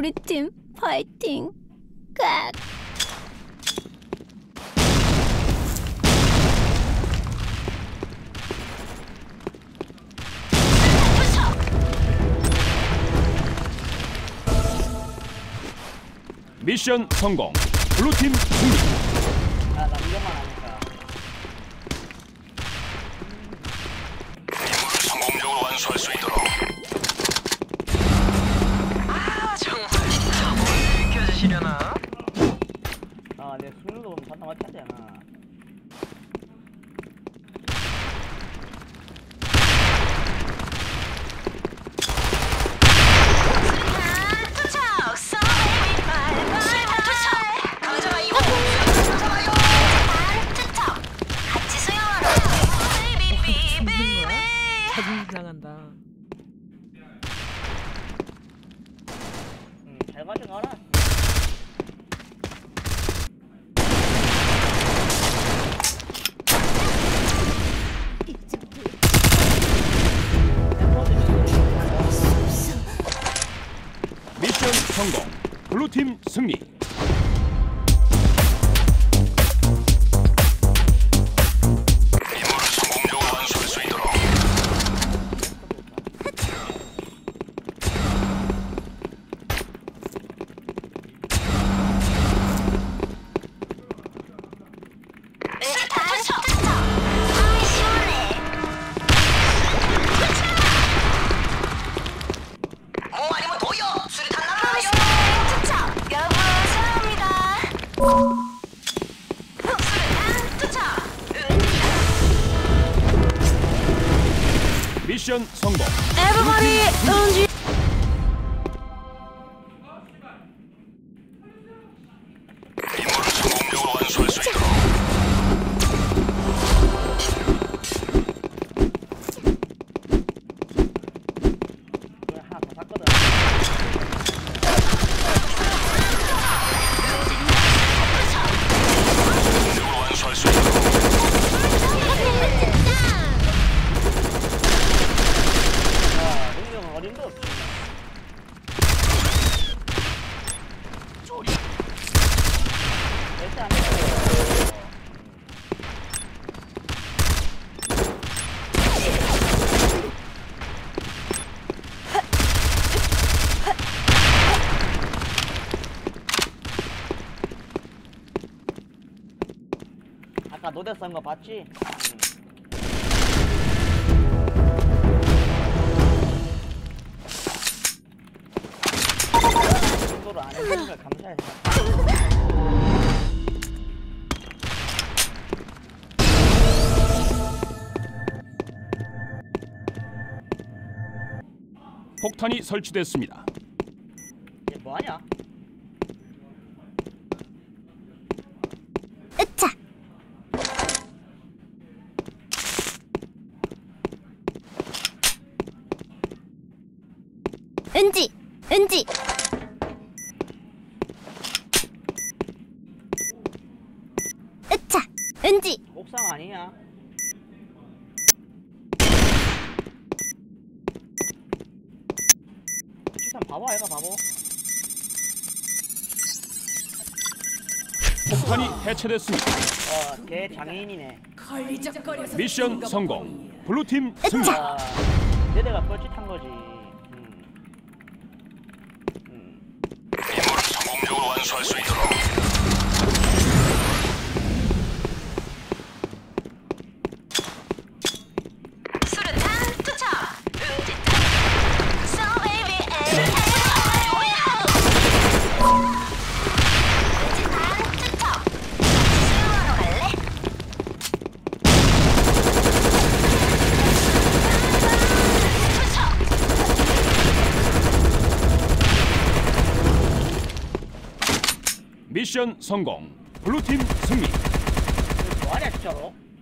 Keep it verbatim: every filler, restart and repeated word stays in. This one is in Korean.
우리 팀 파이팅. 깍. 미션 성공. 블루팀 승리. 아, 나 이것만 하니까. 임무를 성공적으로 완수할 수 있도록. 아 정말 오늘 켜주시려나? 아, 내 수능도 잠깐 맞춰야 되나? 이상한다. 응, 잘 가져가라. 미션 성공. 블루팀 승리. 임무를 성공적으로 완수할 수 있도록. 미션 성공. Everybody, 응지. 임무를 성공적으로 완수할 수 있도록. 그래, 하나 더 샀거든. 성공적으로 완수할 수 있도록. 야, 능력은 어림도 없지. 절대 안 돼. 아까 노대 썬거 봤지? 응. 그 정도로 안 해주는 걸 감사해. 폭탄이 설치됐습니다. 얘 뭐하냐? 으차. 은지, 은지. 으차, 은지. 옥상 아니냐? 일단 바보 아이가 바보. 폭탄이 해체됐습니다. 어, 걔 장애인이네. 미션 성공. 블루팀 승리. 아, 얘네가 뻘짓한 거지. 음. 음. 임무를 성공적으로 완수할 수 있도록. 미션 성공. 블루팀 승리. 뭐하냐 진짜로?